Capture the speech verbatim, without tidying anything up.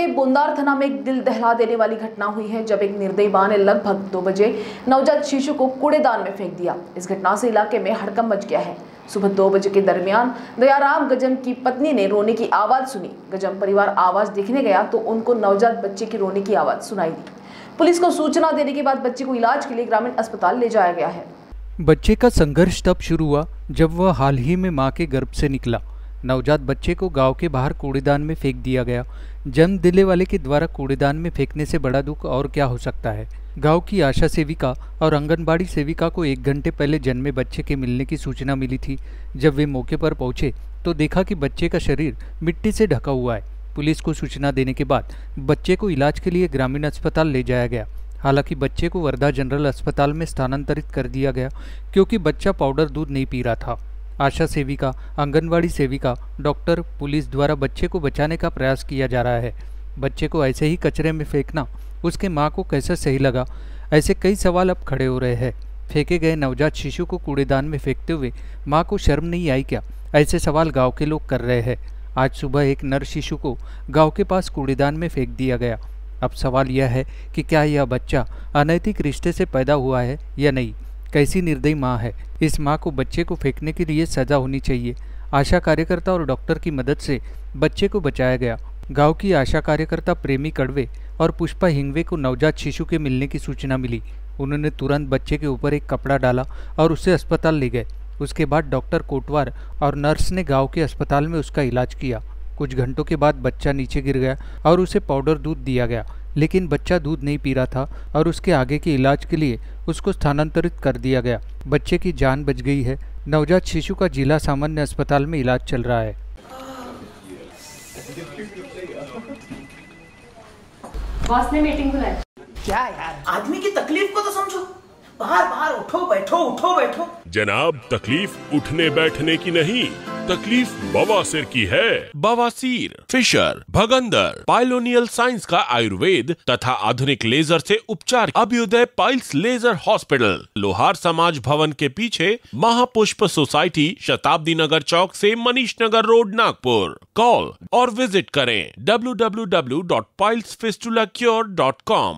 के बोंदार थाना में एक दिल दहला देने वाली घटना हुई है, जब एक निर्दयी मां ने लगभग दो बजे नवजात शिशु को कूड़ेदान में फेंक दिया। इस घटना से इलाके में हड़कंप मच गया है। सुबह दो बजे के दरमियान दयाराम गजम की पत्नी ने रोने की आवाज सुनी। गजम परिवार आवाज देखने गया तो उनको नवजात बच्चे की रोने की आवाज सुनाई दी। पुलिस को सूचना देने के बाद बच्चे को इलाज के लिए ग्रामीण अस्पताल ले जाया गया है। बच्चे का संघर्ष तब शुरू हुआ जब वह हाल ही में मां के गर्भ से निकला। नवजात बच्चे को गांव के बाहर कूड़ेदान में फेंक दिया गया। जन्म दिले वाले के द्वारा कूड़ेदान में फेंकने से बड़ा दुख और क्या हो सकता है। गांव की आशा सेविका और आंगनबाड़ी सेविका को एक घंटे पहले जन्मे बच्चे के मिलने की सूचना मिली थी। जब वे मौके पर पहुंचे तो देखा कि बच्चे का शरीर मिट्टी से ढका हुआ है। पुलिस को सूचना देने के बाद बच्चे को इलाज के लिए ग्रामीण अस्पताल ले जाया गया। हालांकि बच्चे को वर्धा जनरल अस्पताल में स्थानांतरित कर दिया गया क्योंकि बच्चा पाउडर दूध नहीं पी रहा था। आशा सेविका, आंगनवाड़ी सेविका, डॉक्टर, पुलिस द्वारा बच्चे को बचाने का प्रयास किया जा रहा है। बच्चे को ऐसे ही कचरे में फेंकना उसके मां को कैसा सही लगा, ऐसे कई सवाल अब खड़े हो रहे हैं। फेंके गए नवजात शिशु को कूड़ेदान में फेंकते हुए मां को शर्म नहीं आई क्या, ऐसे सवाल गाँव के लोग कर रहे हैं। आज सुबह एक नर शिशु को गाँव के पास कूड़ेदान में फेंक दिया गया। अब सवाल यह है कि क्या यह बच्चा अनैतिक रिश्ते से पैदा हुआ है या नहीं। कैसी निर्दयी माँ है। इस माँ को बच्चे को फेंकने के लिए सजा होनी चाहिए। आशा कार्यकर्ता और डॉक्टर की मदद से बच्चे को बचाया गया। गांव की आशा कार्यकर्ता प्रेमी कड़वे और पुष्पा हिंगवे को नवजात शिशु के मिलने की सूचना मिली। उन्होंने तुरंत बच्चे के ऊपर एक कपड़ा डाला और उसे अस्पताल ले गए। उसके बाद डॉक्टर कोटवार और नर्स ने गाँव के अस्पताल में उसका इलाज किया। कुछ घंटों के बाद बच्चा नीचे गिर गया और उसे पाउडर दूध दिया गया, लेकिन बच्चा दूध नहीं पी रहा था और उसके आगे के इलाज के लिए उसको स्थानांतरित कर दिया गया। बच्चे की जान बच गई है। नवजात शिशु का जिला सामान्य अस्पताल में इलाज चल रहा है। बॉस ने मीटिंग बुलाई। क्या यार, आदमी की तकलीफ को तो समझो। बाहर बाहर उठो बैठो उठो बैठो। जनाब, तकलीफ उठने बैठने की नहीं, तकलीफ बवासीर की है। बवासीर, फिशर, भगंदर, पाइलोनियल साइंस का आयुर्वेद तथा आधुनिक लेजर से उपचार। अभ्युदय पाइल्स लेजर हॉस्पिटल, लोहार समाज भवन के पीछे, महापुष्प सोसाइटी, शताब्दी नगर चौक से मनीष नगर रोड, नागपुर। कॉल और विजिट करें W W W dot piles fistula cure dot com.